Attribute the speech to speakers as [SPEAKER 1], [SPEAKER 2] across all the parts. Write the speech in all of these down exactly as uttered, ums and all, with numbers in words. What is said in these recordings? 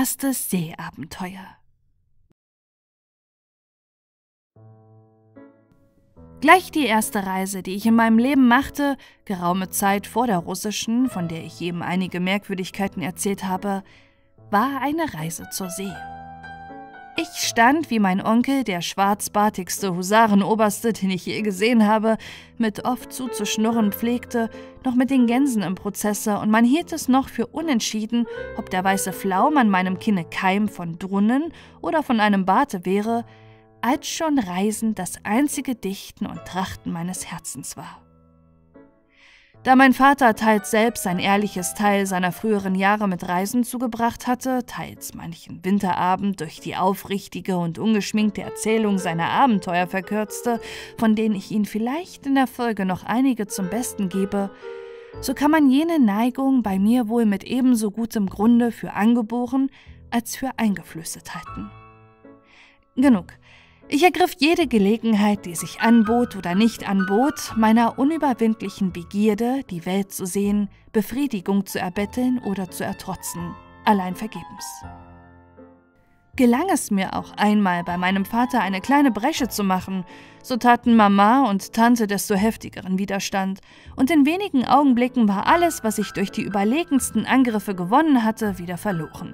[SPEAKER 1] erstes Seeabenteuer. Gleich die erste Reise, die ich in meinem Leben machte, geraume Zeit vor der russischen, von der ich jedem einige Merkwürdigkeiten erzählt habe, war eine Reise zur See. Ich stand, wie mein Onkel, der schwarzbartigste Husarenoberste, den ich je gesehen habe, mit oft zuzuschnurren pflegte, noch mit den Gänsen im Prozesse, und man hielt es noch für unentschieden, ob der weiße Flaum an meinem Kinne Keim von Drunnen oder von einem Barte wäre, als schon Reisen das einzige Dichten und Trachten meines Herzens war. Da mein Vater teils selbst ein ehrliches Teil seiner früheren Jahre mit Reisen zugebracht hatte, teils manchen Winterabend durch die aufrichtige und ungeschminkte Erzählung seiner Abenteuer verkürzte, von denen ich ihn vielleicht in der Folge noch einige zum Besten gebe, so kann man jene Neigung bei mir wohl mit ebenso gutem Grunde für angeboren als für eingeflüstert halten. Genug. Ich ergriff jede Gelegenheit, die sich anbot oder nicht anbot, meiner unüberwindlichen Begierde, die Welt zu sehen, Befriedigung zu erbetteln oder zu ertrotzen, allein vergebens. Gelang es mir auch einmal, bei meinem Vater eine kleine Bresche zu machen, so taten Mama und Tante desto heftigeren Widerstand, und in wenigen Augenblicken war alles, was ich durch die überlegensten Angriffe gewonnen hatte, wieder verloren.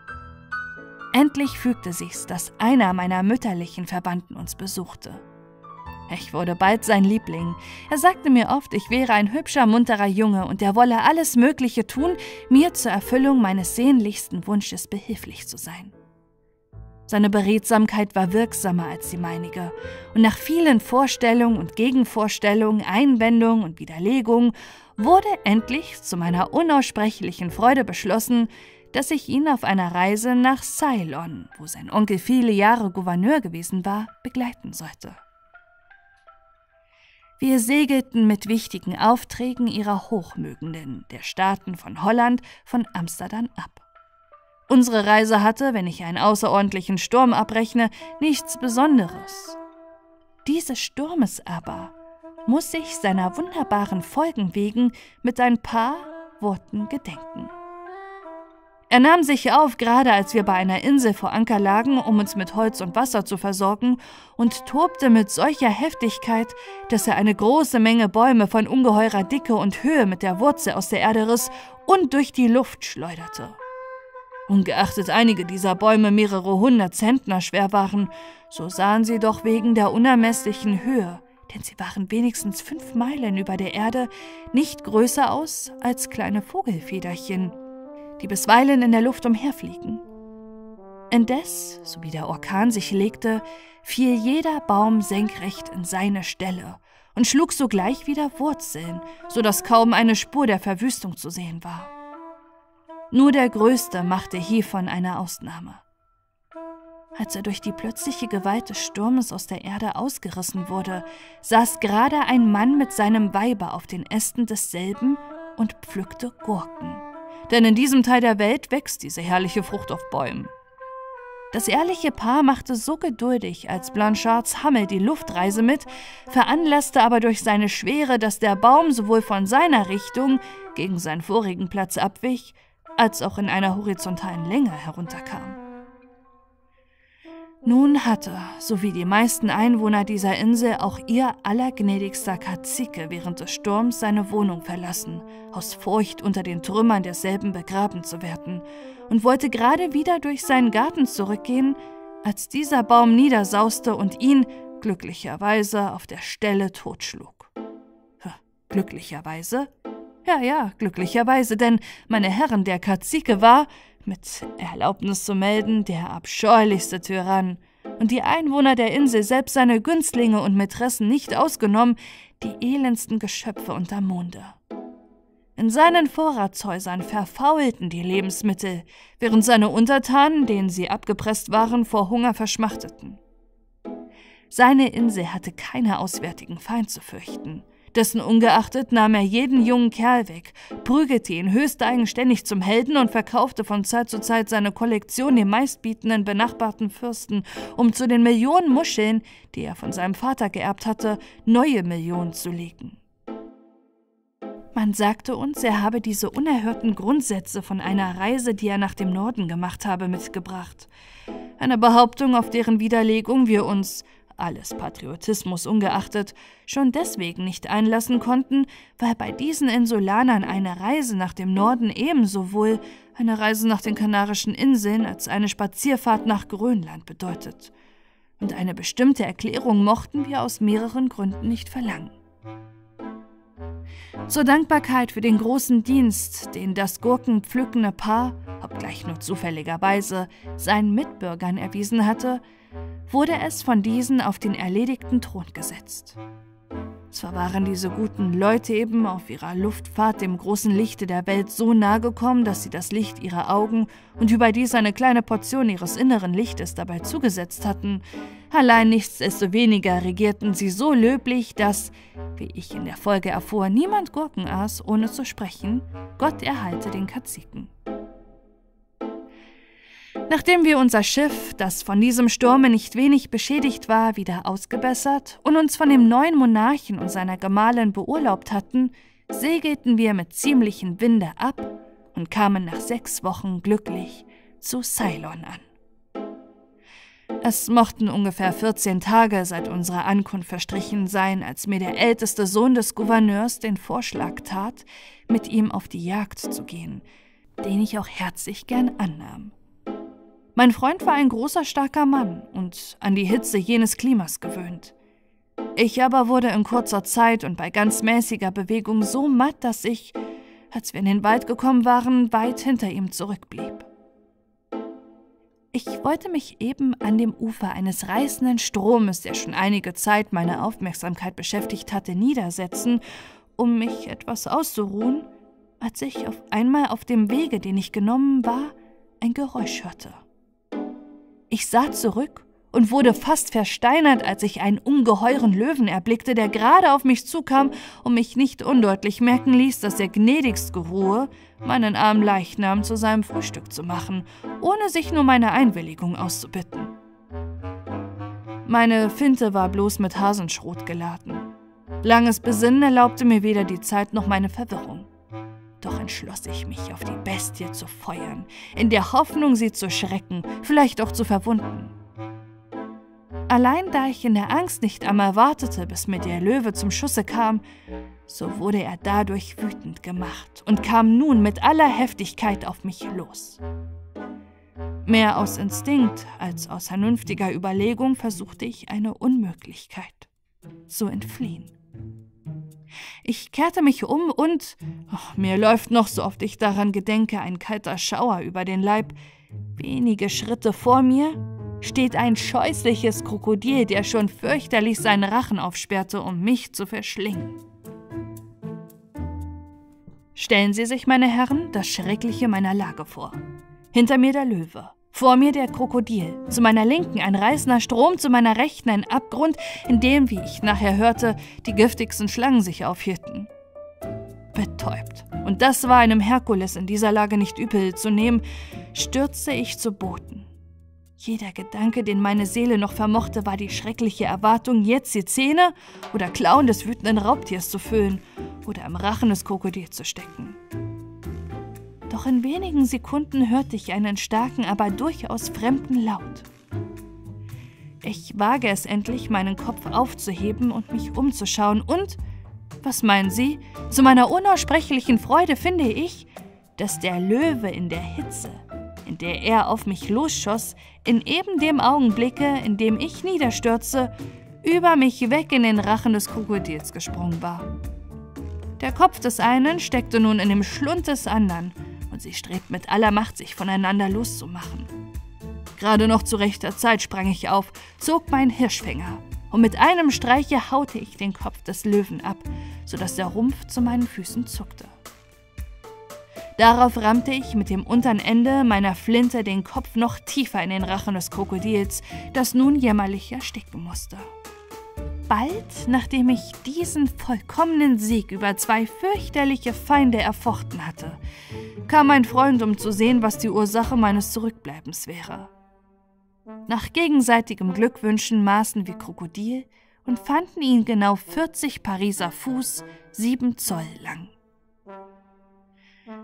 [SPEAKER 1] Endlich fügte sich's, dass einer meiner mütterlichen Verwandten uns besuchte. Ich wurde bald sein Liebling. Er sagte mir oft, ich wäre ein hübscher, munterer Junge und er wolle alles Mögliche tun, mir zur Erfüllung meines sehnlichsten Wunsches behilflich zu sein. Seine Beredsamkeit war wirksamer als die meinige, und nach vielen Vorstellungen und Gegenvorstellungen, Einwendungen und Widerlegungen wurde endlich zu meiner unaussprechlichen Freude beschlossen, dass ich ihn auf einer Reise nach Ceylon, wo sein Onkel viele Jahre Gouverneur gewesen war, begleiten sollte. Wir segelten mit wichtigen Aufträgen ihrer Hochmögenden, der Staaten von Holland, von Amsterdam ab. Unsere Reise hatte, wenn ich einen außerordentlichen Sturm abrechne, nichts Besonderes. Dieses Sturmes aber muss ich seiner wunderbaren Folgen wegen mit ein paar Worten gedenken. Er nahm sich auf, gerade als wir bei einer Insel vor Anker lagen, um uns mit Holz und Wasser zu versorgen, und tobte mit solcher Heftigkeit, dass er eine große Menge Bäume von ungeheurer Dicke und Höhe mit der Wurzel aus der Erde riss und durch die Luft schleuderte. Ungeachtet einige dieser Bäume mehrere hundert Zentner schwer waren, so sahen sie doch wegen der unermesslichen Höhe, denn sie waren wenigstens fünf Meilen über der Erde, nicht größer aus als kleine Vogelfederchen, die bisweilen in der Luft umherfliegen. Indes, so wie der Orkan sich legte, fiel jeder Baum senkrecht in seine Stelle und schlug sogleich wieder Wurzeln, so dass kaum eine Spur der Verwüstung zu sehen war. Nur der Größte machte hiervon eine Ausnahme. Als er durch die plötzliche Gewalt des Sturmes aus der Erde ausgerissen wurde, saß gerade ein Mann mit seinem Weibe auf den Ästen desselben und pflückte Gurken. Denn in diesem Teil der Welt wächst diese herrliche Frucht auf Bäumen. Das ehrliche Paar machte so geduldig als Blanchards Hammel die Luftreise mit, veranlasste aber durch seine Schwere, dass der Baum sowohl von seiner Richtung gegen seinen vorigen Platz abwich, als auch in einer horizontalen Länge herunterkam. Nun hatte, so wie die meisten Einwohner dieser Insel, auch ihr allergnädigster Kazike während des Sturms seine Wohnung verlassen, aus Furcht unter den Trümmern derselben begraben zu werden, und wollte gerade wieder durch seinen Garten zurückgehen, als dieser Baum niedersauste und ihn glücklicherweise auf der Stelle totschlug. Glücklicherweise? Ja, ja, glücklicherweise, denn, meine Herren, der Kazike war, mit Erlaubnis zu melden, der abscheulichste Tyrann, und die Einwohner der Insel, selbst seine Günstlinge und Mätressen nicht ausgenommen, die elendsten Geschöpfe unterm Monde. In seinen Vorratshäusern verfaulten die Lebensmittel, während seine Untertanen, denen sie abgepresst waren, vor Hunger verschmachteten. Seine Insel hatte keine auswärtigen Feind zu fürchten. Dessen ungeachtet nahm er jeden jungen Kerl weg, prügelte ihn höchst eigenständig zum Helden und verkaufte von Zeit zu Zeit seine Kollektion dem meistbietenden benachbarten Fürsten, um zu den Millionen Muscheln, die er von seinem Vater geerbt hatte, neue Millionen zu legen. Man sagte uns, er habe diese unerhörten Grundsätze von einer Reise, die er nach dem Norden gemacht habe, mitgebracht. Eine Behauptung, auf deren Widerlegung wir uns, alles Patriotismus ungeachtet, schon deswegen nicht einlassen konnten, weil bei diesen Insulanern eine Reise nach dem Norden ebenso wohl eine Reise nach den Kanarischen Inseln als eine Spazierfahrt nach Grönland bedeutet. Und eine bestimmte Erklärung mochten wir aus mehreren Gründen nicht verlangen. Zur Dankbarkeit für den großen Dienst, den das gurkenpflückende Paar, obgleich nur zufälligerweise, seinen Mitbürgern erwiesen hatte, wurde es von diesen auf den erledigten Thron gesetzt. Zwar waren diese guten Leute eben auf ihrer Luftfahrt dem großen Lichte der Welt so nahe gekommen, dass sie das Licht ihrer Augen und überdies eine kleine Portion ihres inneren Lichtes dabei zugesetzt hatten, allein nichtsdestoweniger regierten sie so löblich, dass, wie ich in der Folge erfuhr, niemand Gurken aß, ohne zu sprechen, Gott erhalte den Kaziken. Nachdem wir unser Schiff, das von diesem Sturme nicht wenig beschädigt war, wieder ausgebessert und uns von dem neuen Monarchen und seiner Gemahlin beurlaubt hatten, segelten wir mit ziemlichem Winde ab und kamen nach sechs Wochen glücklich zu Ceylon an. Es mochten ungefähr vierzehn Tage seit unserer Ankunft verstrichen sein, als mir der älteste Sohn des Gouverneurs den Vorschlag tat, mit ihm auf die Jagd zu gehen, den ich auch herzlich gern annahm. Mein Freund war ein großer, starker Mann und an die Hitze jenes Klimas gewöhnt. Ich aber wurde in kurzer Zeit und bei ganz mäßiger Bewegung so matt, dass ich, als wir in den Wald gekommen waren, weit hinter ihm zurückblieb. Ich wollte mich eben an dem Ufer eines reißenden Stromes, der schon einige Zeit meine Aufmerksamkeit beschäftigt hatte, niedersetzen, um mich etwas auszuruhen, als ich auf einmal auf dem Wege, den ich genommen war, ein Geräusch hörte. Ich sah zurück und wurde fast versteinert, als ich einen ungeheuren Löwen erblickte, der gerade auf mich zukam und mich nicht undeutlich merken ließ, dass er gnädigst geruhe, meinen armen Leichnam zu seinem Frühstück zu machen, ohne sich nur meine Einwilligung auszubitten. Meine Finte war bloß mit Hasenschrot geladen. Langes Besinnen erlaubte mir weder die Zeit noch meine Verwirrung. Doch entschloss ich mich, auf die Bestie zu feuern, in der Hoffnung, sie zu schrecken, vielleicht auch zu verwunden. Allein da ich in der Angst nicht einmal wartete, bis mir der Löwe zum Schusse kam, so wurde er dadurch wütend gemacht und kam nun mit aller Heftigkeit auf mich los. Mehr aus Instinkt als aus vernünftiger Überlegung versuchte ich eine Unmöglichkeit: zu entfliehen. Ich kehrte mich um und, oh, mir läuft noch, so oft ich daran gedenke, ein kalter Schauer über den Leib. Wenige Schritte vor mir steht ein scheußliches Krokodil, der schon fürchterlich seinen Rachen aufsperrte, um mich zu verschlingen. Stellen Sie sich, meine Herren, das Schreckliche meiner Lage vor. Hinter mir der Löwe, vor mir der Krokodil, zu meiner Linken ein reißender Strom, zu meiner Rechten ein Abgrund, in dem, wie ich nachher hörte, die giftigsten Schlangen sich aufhielten. Betäubt, und das war einem Herkules in dieser Lage nicht übel zu nehmen, stürzte ich zu Boden. Jeder Gedanke, den meine Seele noch vermochte, war die schreckliche Erwartung, jetzt die Zähne oder Klauen des wütenden Raubtiers zu füllen oder im Rachen des Krokodils zu stecken. Doch in wenigen Sekunden hörte ich einen starken, aber durchaus fremden Laut. Ich wage es endlich, meinen Kopf aufzuheben und mich umzuschauen und, was meinen Sie, zu meiner unaussprechlichen Freude finde ich, dass der Löwe in der Hitze, in der er auf mich losschoss, in eben dem Augenblicke, in dem ich niederstürze, über mich weg in den Rachen des Krokodils gesprungen war. Der Kopf des einen steckte nun in dem Schlund des anderen, und sie strebten mit aller Macht, sich voneinander loszumachen. Gerade noch zu rechter Zeit sprang ich auf, zog meinen Hirschfänger, und mit einem Streiche haute ich den Kopf des Löwen ab, sodass der Rumpf zu meinen Füßen zuckte. Darauf rammte ich mit dem unteren Ende meiner Flinte den Kopf noch tiefer in den Rachen des Krokodils, das nun jämmerlich ersticken musste. Bald, nachdem ich diesen vollkommenen Sieg über zwei fürchterliche Feinde erfochten hatte, kam mein Freund, um zu sehen, was die Ursache meines Zurückbleibens wäre. Nach gegenseitigem Glückwünschen maßen wir Krokodil und fanden ihn genau vierzig Pariser Fuß, sieben Zoll lang.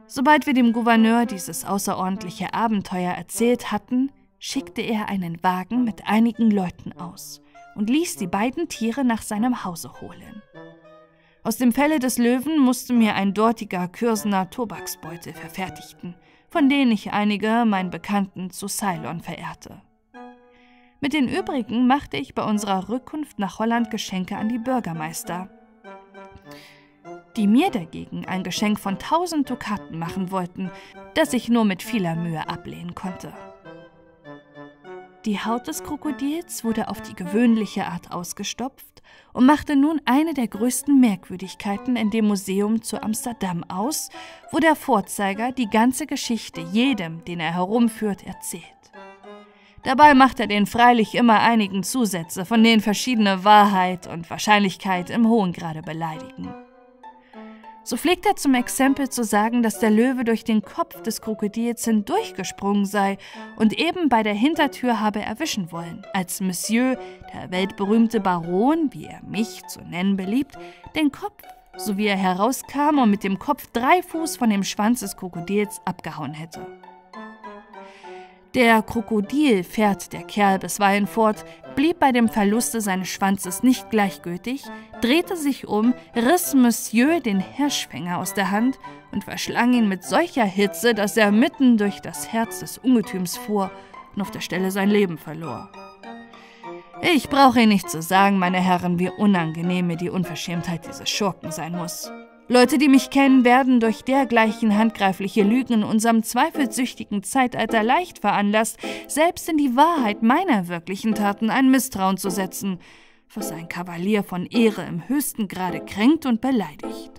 [SPEAKER 1] Sobald wir dem Gouverneur dieses außerordentliche Abenteuer erzählt hatten, schickte er einen Wagen mit einigen Leuten aus und ließ die beiden Tiere nach seinem Hause holen. Aus dem Felle des Löwen musste mir ein dortiger Kürsener Tobaksbeutel verfertigten, von denen ich einige meinen Bekannten zu Ceylon verehrte. Mit den übrigen machte ich bei unserer Rückkunft nach Holland Geschenke an die Bürgermeister, die mir dagegen ein Geschenk von tausend Dukaten machen wollten, das ich nur mit vieler Mühe ablehnen konnte. Die Haut des Krokodils wurde auf die gewöhnliche Art ausgestopft und machte nun eine der größten Merkwürdigkeiten in dem Museum zu Amsterdam aus, wo der Vorzeiger die ganze Geschichte jedem, den er herumführt, erzählt. Dabei macht er den freilich immer einigen Zusätze, von denen verschiedene Wahrheit und Wahrscheinlichkeit im hohen Grade beleidigen. So pflegt er zum Exempel zu sagen, dass der Löwe durch den Kopf des Krokodils hindurchgesprungen sei und eben bei der Hintertür habe erwischen wollen, als Monsieur, der weltberühmte Baron, wie er mich zu nennen beliebt, den Kopf, so wie er herauskam und mit dem Kopf drei Fuß von dem Schwanz des Krokodils abgehauen hätte. Der Krokodil, fährt der Kerl bisweilen fort, blieb bei dem Verluste seines Schwanzes nicht gleichgültig, drehte sich um, riss Monsieur den Hirschfänger aus der Hand und verschlang ihn mit solcher Hitze, dass er mitten durch das Herz des Ungetüms fuhr und auf der Stelle sein Leben verlor. Ich brauche Ihnen nicht zu sagen, meine Herren, wie unangenehm mir die Unverschämtheit dieses Schurken sein muss. Leute, die mich kennen, werden durch dergleichen handgreifliche Lügen in unserem zweifelsüchtigen Zeitalter leicht veranlasst, selbst in die Wahrheit meiner wirklichen Taten ein Misstrauen zu setzen, was ein Kavalier von Ehre im höchsten Grade kränkt und beleidigt.